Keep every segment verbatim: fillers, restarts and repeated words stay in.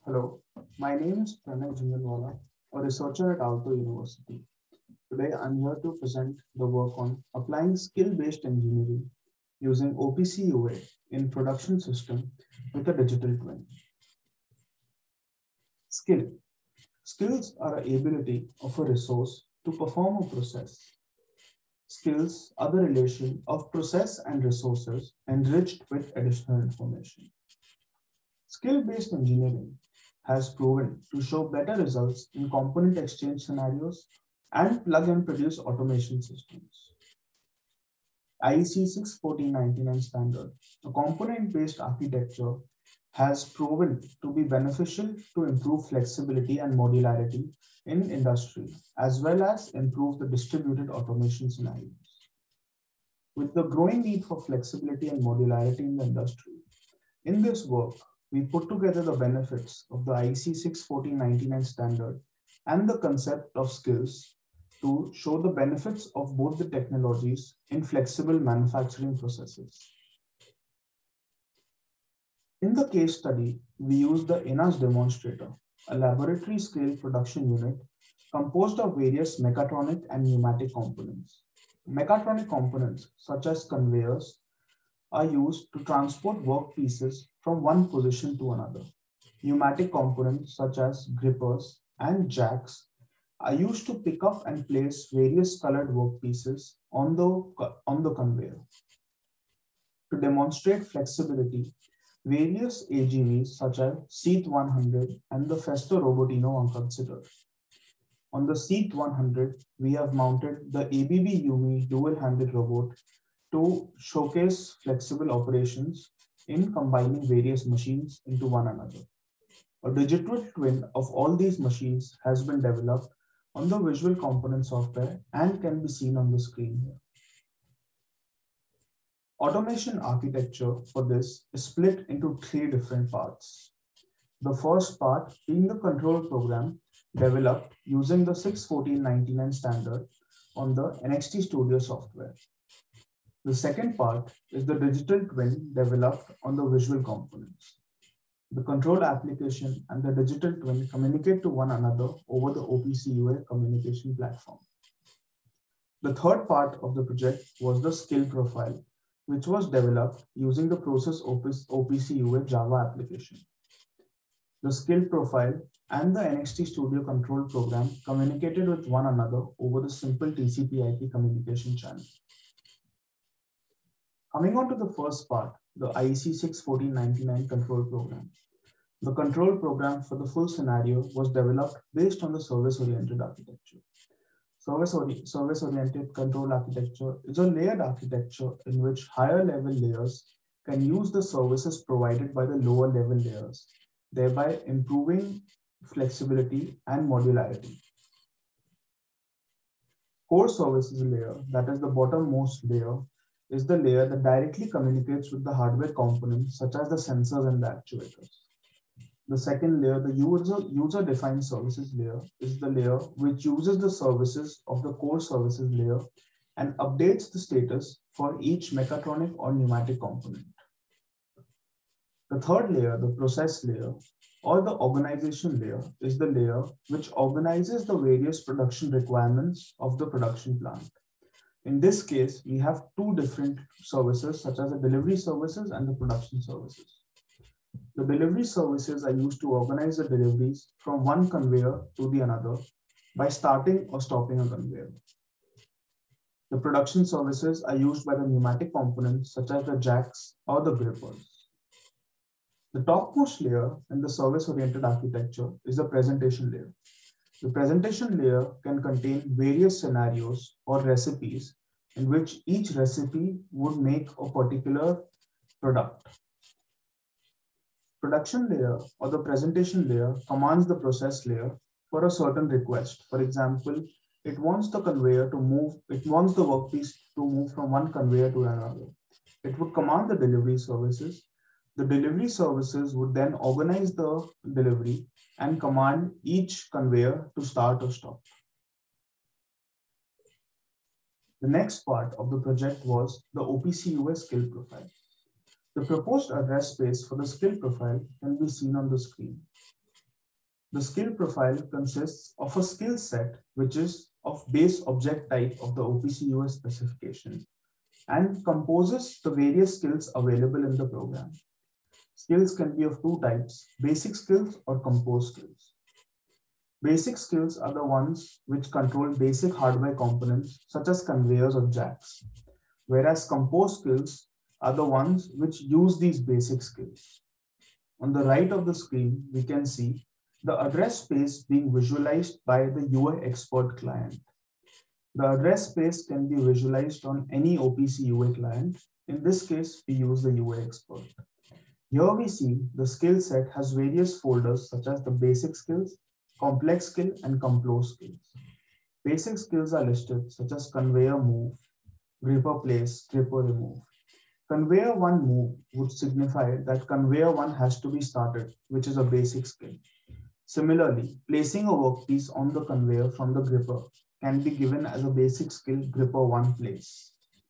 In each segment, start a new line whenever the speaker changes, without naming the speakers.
Hello, my name is Pranay Jhunjhunwala, a researcher at Aalto University. Today, I'm here to present the work on applying skill-based engineering using O P C U A in production system with a digital twin. Skill. Skills are the ability of a resource to perform a process. Skills are the relation of process and resources enriched with additional information. Skill-based engineering has proven to show better results in component exchange scenarios and plug and produce automation systems. I E C six fourteen ninety-nine standard, a component-based architecture, has proven to be beneficial to improve flexibility and modularity in industry, as well as improve the distributed automation scenarios. With the growing need for flexibility and modularity in the industry, in this work, we put together the benefits of the I E C six fourteen ninety-nine standard and the concept of skills to show the benefits of both the technologies in flexible manufacturing processes. In the case study, we use the I N A S demonstrator, a laboratory scale production unit composed of various mechatronic and pneumatic components. Mechatronic components, such as conveyors, are used to transport work pieces from one position to another. Pneumatic components, such as grippers and jacks, are used to pick up and place various colored work pieces on the, on the conveyor. To demonstrate flexibility, various A G Vs such as Seat one hundred and the Festo Robotino are considered. On the Seat one hundred, we have mounted the A B B Yumi dual-handed robot to showcase flexible operations in combining various machines into one another. A digital twin of all these machines has been developed on the visual component software and can be seen on the screen here. Automation architecture for this is split into three different parts. The first part being the control program developed using the six fourteen ninety-nine standard on the N X T Studio software. The second part is the digital twin developed on the visual components. The control application and the digital twin communicate to one another over the O P C U A communication platform. The third part of the project was the skill profile, which was developed using the process O P C U A Java application. The skill profile and the N X T Studio control program communicated with one another over the simple T C P I P communication channel. Coming on to the first part, the I E C six fourteen ninety-nine control program. The control program for the full scenario was developed based on the service-oriented architecture. Service-oriented service control architecture is a layered architecture in which higher level layers can use the services provided by the lower level layers, thereby improving flexibility and modularity. Core services layer, that is the bottommost layer, is the layer that directly communicates with the hardware components such as the sensors and the actuators. The second layer, the user, user-defined services layer, is the layer which uses the services of the core services layer and updates the status for each mechatronic or pneumatic component. The third layer, the process layer, or the organization layer, is the layer which organizes the various production requirements of the production plant. In this case, we have two different services, such as the delivery services and the production services. The delivery services are used to organize the deliveries from one conveyor to the another by starting or stopping a conveyor. The production services are used by the pneumatic components, such as the jacks or the grippers. The topmost layer in the service-oriented architecture is the presentation layer. The presentation layer can contain various scenarios or recipes in which each recipe would make a particular product. Production layer or the presentation layer commands the process layer for a certain request. For example, it wants the conveyor to move, it wants the workpiece to move from one conveyor to another. It would command the delivery services. The delivery services would then organize the delivery and command each conveyor to start or stop. The next part of the project was the O P C U A skill profile. The proposed address space for the skill profile can be seen on the screen. The skill profile consists of a skill set which is of base object type of the O P C U S specification and composes the various skills available in the program. Skills can be of two types, basic skills or composed skills. Basic skills are the ones which control basic hardware components such as conveyors or jacks, whereas composed skills are the ones which use these basic skills. On the right of the screen, we can see the address space being visualized by the U A expert client. The address space can be visualized on any O P C U A client. In this case, we use the U A expert. Here we see the skill set has various folders such as the basic skills, complex skill, and composed skills. Basic skills are listed such as conveyor move, gripper place, gripper remove. Conveyor one move would signify that conveyor one has to be started, which is a basic skill. Similarly, placing a workpiece on the conveyor from the gripper can be given as a basic skill, gripper one place.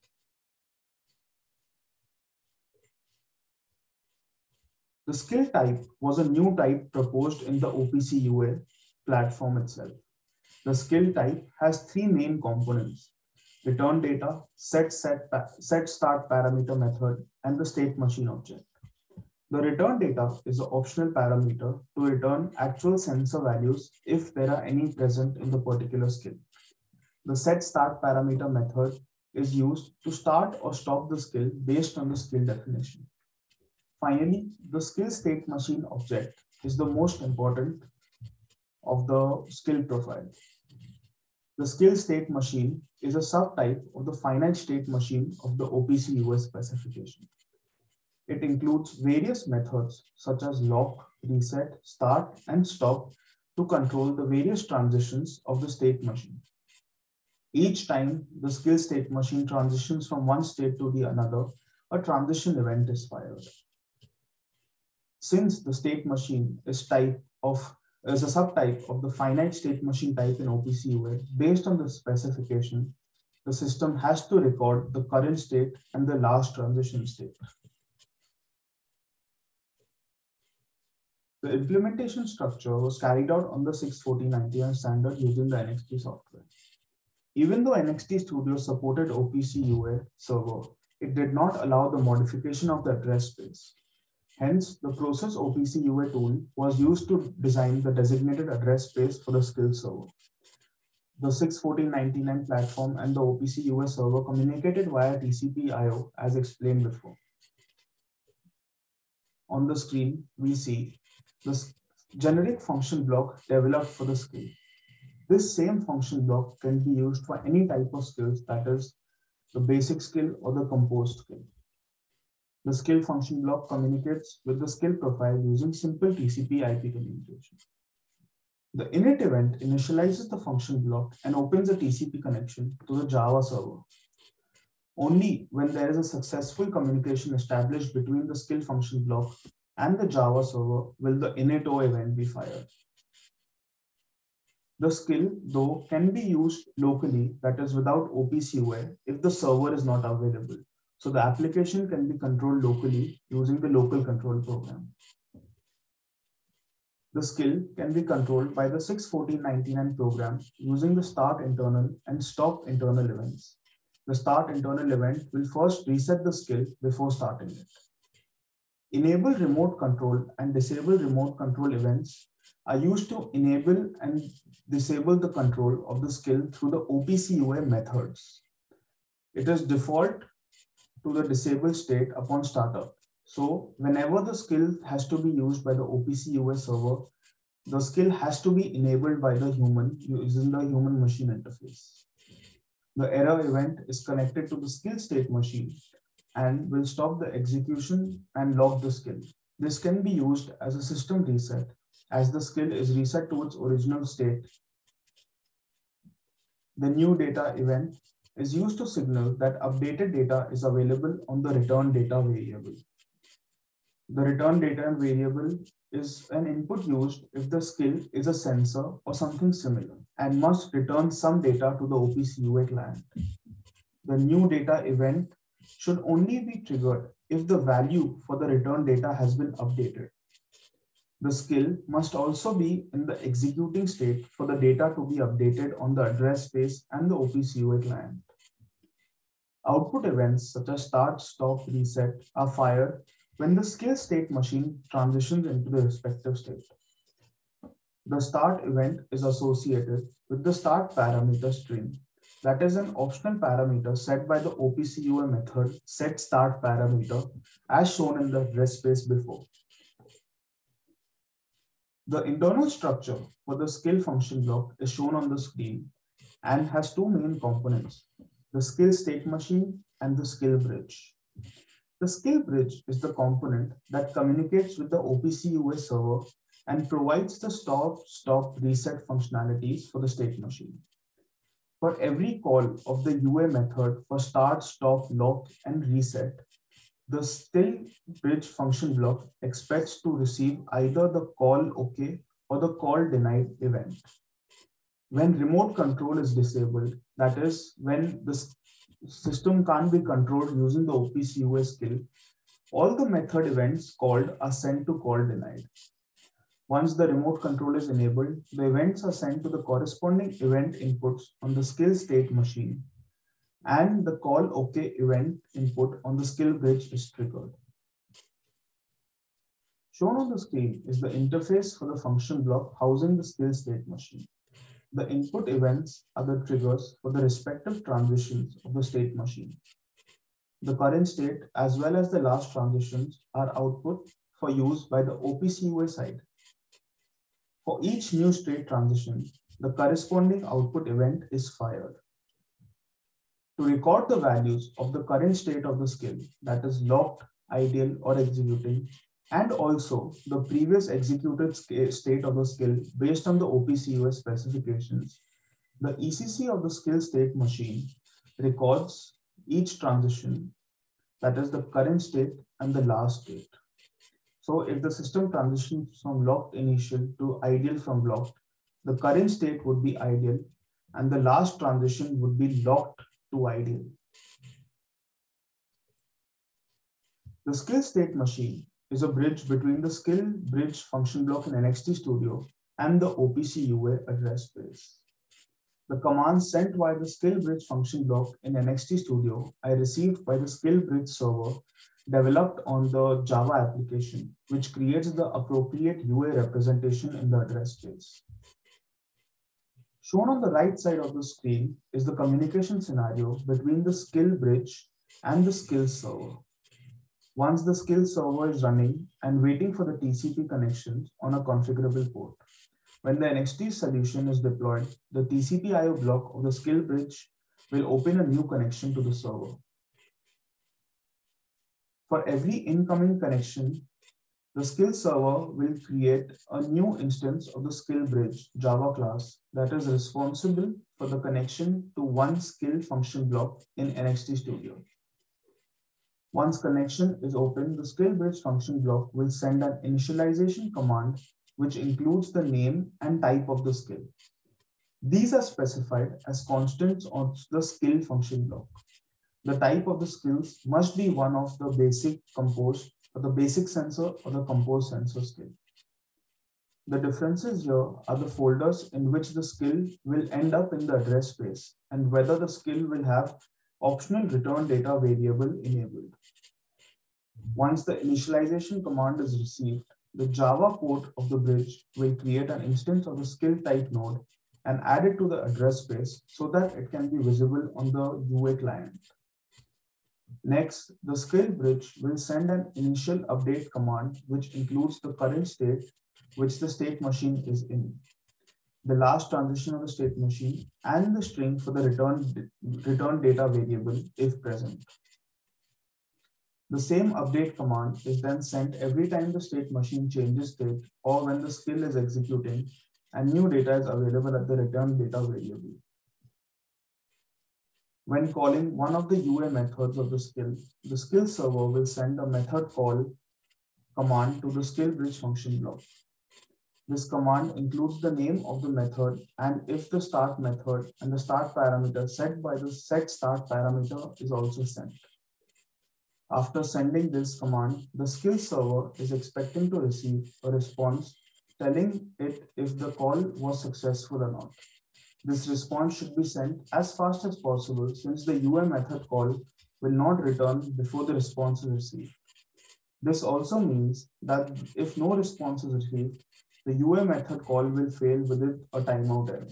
The skill type was a new type proposed in the O P C U A platform itself. The skill type has three main components: return data, set, set, set start parameter method, and the state machine object. The return data is an optional parameter to return actual sensor values if there are any present in the particular skill. The set start parameter method is used to start or stop the skill based on the skill definition. Finally, the skill state machine object is the most important of the skill profile. The skill state machine is a subtype of the finite state machine of the O P C U S specification. It includes various methods such as lock, reset, start, and stop to control the various transitions of the state machine. Each time the skill state machine transitions from one state to the another, a transition event is fired. Since the state machine is type of is a subtype of the finite state machine type in O P C U A, based on the specification, the system has to record the current state and the last transition state. The implementation structure was carried out on the six forty ninety-nine standard using the N X T software. Even though N X T Studio supported O P C U A server, it did not allow the modification of the address space. Hence, the Process O P C U A tool was used to design the designated address space for the skill server. The six forty ninety-nine platform and the O P C U A server communicated via T C P I O as explained before. On the screen, we see the generic function block developed for the skill. This same function block can be used for any type of skills, that is the basic skill or the composed skill. The skill function block communicates with the skill profile using simple T C P I P communication. The init event initializes the function block and opens a T C P connection to the Java server. Only when there is a successful communication established between the skill function block and the Java server will the init-o event be fired. The skill, though, can be used locally, that is without O P C U A, if the server is not available. So the application can be controlled locally using the local control program. The skill can be controlled by the six fourteen ninety-nine program using the start internal and stop internal events. The start internal event will first reset the skill before starting it. Enable remote control and disable remote control events are used to enable and disable the control of the skill through the O P C U A methods. It is default to the disabled state upon startup. So whenever the skill has to be used by the O P C U A server, the skill has to be enabled by the human using the human machine interface. The error event is connected to the skill state machine and will stop the execution and lock the skill. This can be used as a system reset as the skill is reset to its original state. The new data event is used to signal that updated data is available on the return data variable. The return data variable is an input used if the skill is a sensor or something similar and must return some data to the O P C U A client. The new data event should only be triggered if the value for the return data has been updated. The skill must also be in the executing state for the data to be updated on the address space and the O P C U A client. Output events such as start, stop, reset are fired when the skill state machine transitions into the respective state. The start event is associated with the start parameter string. That is an optional parameter set by the O P C U A method set start parameter as shown in the address space before. The internal structure for the skill function block is shown on the screen and has two main components, the skill state machine and the skill bridge. The skill bridge is the component that communicates with the O P C U A server and provides the stop, stop, reset functionalities for the state machine. For every call of the U A method for start, stop, lock, and reset, the skill bridge function block expects to receive either the call OK or the call denied event. When remote control is disabled, that is, when the system can't be controlled using the O P C U A skill, all the method events called are sent to call denied. Once the remote control is enabled, the events are sent to the corresponding event inputs on the skill state machine, and the call OK event input on the skill bridge is triggered. Shown on the screen is the interface for the function block housing the skill state machine. The input events are the triggers for the respective transitions of the state machine. The current state as well as the last transitions are output for use by the O P C U A side. For each new state transition, the corresponding output event is fired. To record the values of the current state of the skill, that is locked, ideal, or executing, and also the previous executed state of the skill based on the O P C U A specifications, the E C C of the skill state machine records each transition, that is the current state and the last state. So if the system transitions from locked initial to ideal from locked, the current state would be ideal and the last transition would be locked to ideal. The skill state machine is a bridge between the skill bridge function block in N X T Studio and the O P C U A address space. The commands sent via the skill bridge function block in N X T Studio are received by the skill bridge server developed on the Java application, which creates the appropriate U A representation in the address space. Shown on the right side of the screen is the communication scenario between the skill bridge and the skill server. Once the skill server is running and waiting for the T C P connections on a configurable port. When the N X T solution is deployed, the T C P I O block of the skill bridge will open a new connection to the server. For every incoming connection, the skill server will create a new instance of the skill bridge Java class that is responsible for the connection to one skill function block in N X T Studio. Once connection is open, the skill bridge function block will send an initialization command which includes the name and type of the skill. These are specified as constants on the skill function block. The type of the skills must be one of the basic compose or the basic sensor or the compose sensor skill. The differences here are the folders in which the skill will end up in the address space and whether the skill will have optional return data variable enabled. Once the initialization command is received, the Java port of the bridge will create an instance of the skill type node and add it to the address space so that it can be visible on the U A client. Next, the skill bridge will send an initial update command which includes the current state which the state machine is in, the last transition of the state machine, and the string for the return, return data variable if present. The same update command is then sent every time the state machine changes state or when the skill is executing and new data is available at the return data variable. When calling one of the U A methods of the skill, the skill server will send a method call command to the skill bridge function block. This command includes the name of the method and if the start method and the start parameter set by the set start parameter is also sent. After sending this command, the skill server is expecting to receive a response telling it if the call was successful or not. This response should be sent as fast as possible since the U A method call will not return before the response is received. This also means that if no response is received, the U A method call will fail within a timeout error.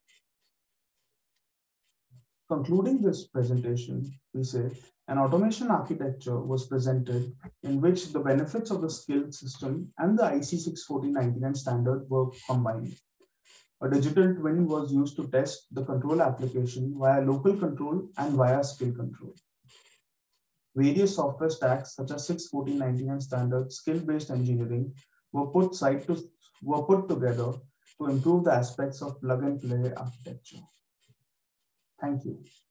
Concluding this presentation, we say an automation architecture was presented in which the benefits of the skilled system and the I C six fourteen ninety-nine standard were combined. A digital twin was used to test the control application via local control and via skill control. Various software stacks such as six fourteen ninety-nine standard skill-based engineering were put side to were put together to improve the aspects of plug and play architecture. Thank you.